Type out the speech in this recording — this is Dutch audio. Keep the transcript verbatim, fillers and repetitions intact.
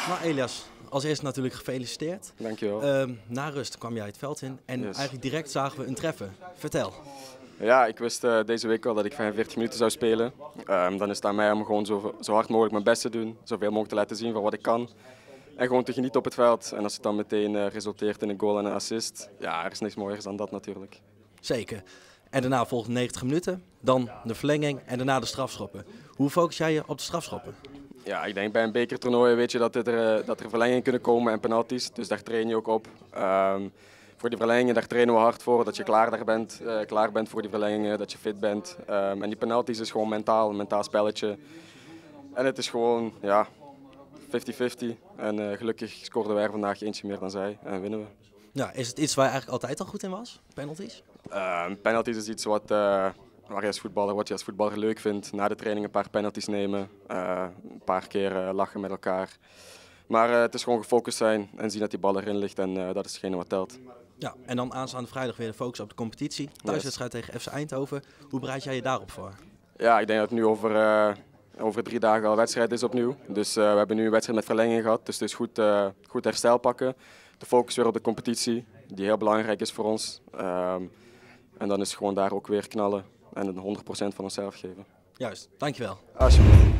Nou Elias, als eerste natuurlijk gefeliciteerd. Dankjewel. Uh, na rust kwam jij het veld in en Yes. eigenlijk direct zagen we een treffer. Vertel. Ja, ik wist uh, deze week al dat ik vijfenveertig minuten zou spelen. Um, dan is het aan mij om gewoon zo, zo hard mogelijk mijn best te doen. Zoveel mogelijk te laten zien van wat ik kan. En gewoon te genieten op het veld. En als het dan meteen uh, resulteert in een goal en een assist. Ja, er is niks mooiers dan dat natuurlijk. Zeker. En daarna volgt negentig minuten, dan de verlenging en daarna de strafschoppen. Hoe focus jij je op de strafschoppen? Ja, ik denk bij een bekertoernooi weet je dat, dit er, dat er verlengingen kunnen komen en penalties. Dus daar train je ook op. Um, voor die verlengingen daar trainen we hard voor. Dat je klaar, daar bent, uh, klaar bent voor die verlengingen, dat je fit bent. Um, en die penalties is gewoon mentaal, een mentaal spelletje. En het is gewoon ja, vijftig vijftig. En uh, gelukkig scoorden wij er vandaag eentje meer dan zij en winnen we. Ja, is het iets waar je eigenlijk altijd al goed in was? Penalties? Uh, penalties is iets wat, uh, waar je als voetballer, wat je als voetballer leuk vindt. Na de training een paar penalties nemen, uh, een paar keer uh, lachen met elkaar. Maar uh, het is gewoon gefocust zijn en zien dat die bal erin ligt en uh, dat is hetgene wat telt. Ja, en dan aanstaande vrijdag weer de focus op de competitie. Thuiswedstrijd yes. tegen F C Eindhoven. Hoe bereid jij je daarop voor? Ja, ik denk dat het nu over, uh, over drie dagen al wedstrijd is opnieuw. Dus uh, we hebben nu een wedstrijd met verlenging gehad. Dus het is goed, uh, goed herstel pakken. De focus weer op de competitie, die heel belangrijk is voor ons. Um, en dan is het gewoon daar ook weer knallen en het honderd procent van onszelf geven. Juist, dankjewel. Alsjeblieft.